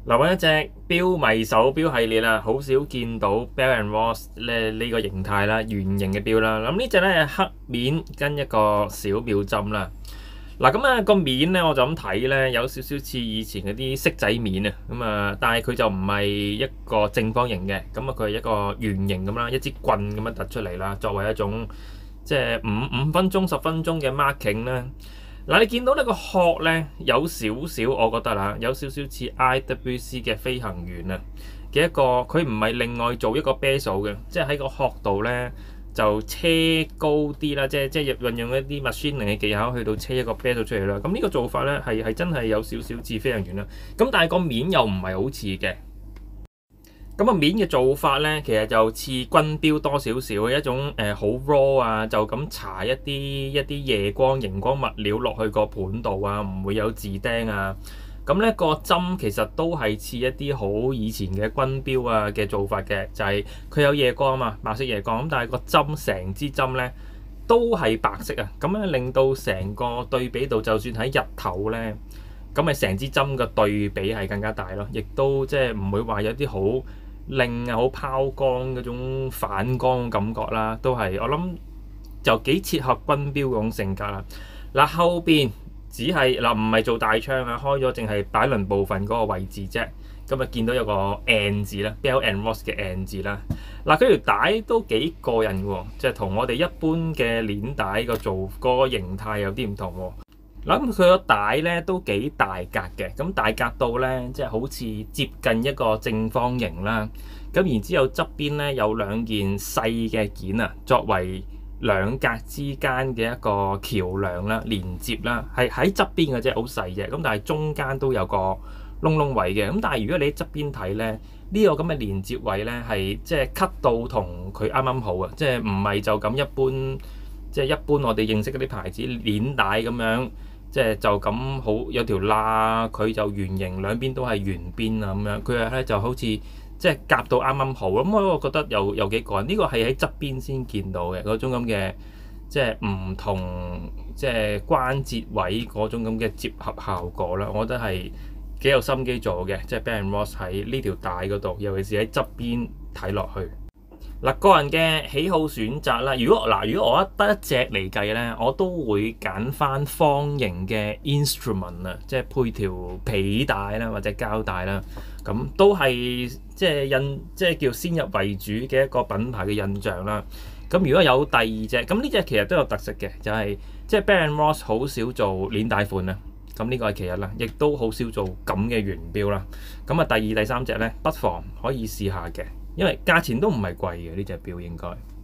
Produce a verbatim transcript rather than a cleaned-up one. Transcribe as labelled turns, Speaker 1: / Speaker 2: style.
Speaker 1: 留緊一隻標迷手錶系列啦，好少見到 Bell and Ross 咧呢個形態啦，圓形嘅錶啦。咁呢隻咧係黑面跟一個小秒針啦。嗱咁啊個面咧我就咁睇咧，有少少似以前嗰啲骰仔面啊。咁啊，但係佢就唔係一個正方形嘅，咁啊佢係一個圓形咁啦，一支棍咁樣突出嚟啦，作為一種即係五五分鐘、十分鐘嘅 marking 啦。嗱，你見到呢個殼咧有少少，我覺得啦，有少少似 I W C 嘅飛行員啊嘅一個，佢唔係另外做一個 bezel 嘅，即係喺個殼度咧就車高啲啦，即係即係運用一啲 machining 嘅技巧去到車一個 bezel 出嚟啦。咁呢個做法咧係係真係有少少似飛行員啦。咁但係個面又唔係好似嘅。咁啊面嘅做法咧，其實就似軍標多少少嘅一種誒好、呃、raw 啊，就咁搽一啲一啲夜光熒光物料落去個盤度啊，唔會有字釘啊。咁咧個針其實都係似一啲好以前嘅軍標啊嘅做法嘅，就係、是、佢有夜光啊嘛，白色夜光咁，但係個針成支針咧都係白色啊，咁樣令到成個對比度，就算喺日頭咧，咁咪成支針嘅對比係更加大咯，亦都即係唔會話有啲好令啊好拋光嗰種反光感覺啦，都係我諗就幾切合軍標嗰種性格啦。嗱後邊只係嗱唔係做大窗啊，開咗淨係擺輪部分嗰個位置啫。咁啊見到有個 N 字啦 ，Bell and Ross 嘅 N 字啦。嗱佢條帶都幾過癮喎，即係同我哋一般嘅鏈帶個做嗰個形態有啲唔同喎。嗱咁佢個帶咧都幾大格嘅，咁大格到咧即係好似接近一個正方形啦。咁然之後側邊咧有兩件細嘅件啊，作為兩格之間嘅一個橋梁啦、連接啦，係喺側邊嘅啫，好細嘅。咁但係中間都有個窿窿位嘅。咁但係如果你喺側邊睇咧，呢個咁嘅連接位咧係即係 cut 到同佢啱啱好啊，即係唔係就咁一般，即係一般我哋認識嗰啲牌子鏈帶咁樣。即係就咁好有條罅，佢就圓形，兩邊都係圓邊啊咁樣。佢係咧就好似即係夾到啱啱好咁，我覺得有有幾個人呢個係喺側邊先見到嘅嗰種咁嘅即係唔同即係關節位嗰種咁嘅接合效果啦。我覺得係幾有心機做嘅，即係 Bell and Ross 喺呢條帶嗰度，尤其是喺側邊睇落去。嗱，個人嘅喜好選擇啦。如果嗱，如果我得一隻嚟計咧，我都會揀翻方形嘅 instrument 啊，即係配條皮帶啦或者膠帶啦。咁都係即係印即係叫先入為主嘅一個品牌嘅印象啦。咁如果有第二隻，咁呢隻其實都有特色嘅，就係、是、即係 Bell and Ross 好少做鏈帶款啊。咁呢個係其一啦，亦都好少做咁嘅圓錶啦。咁啊，第二、第三隻咧，不妨可以試下嘅。因為價錢都唔係貴嘅呢隻錶應該。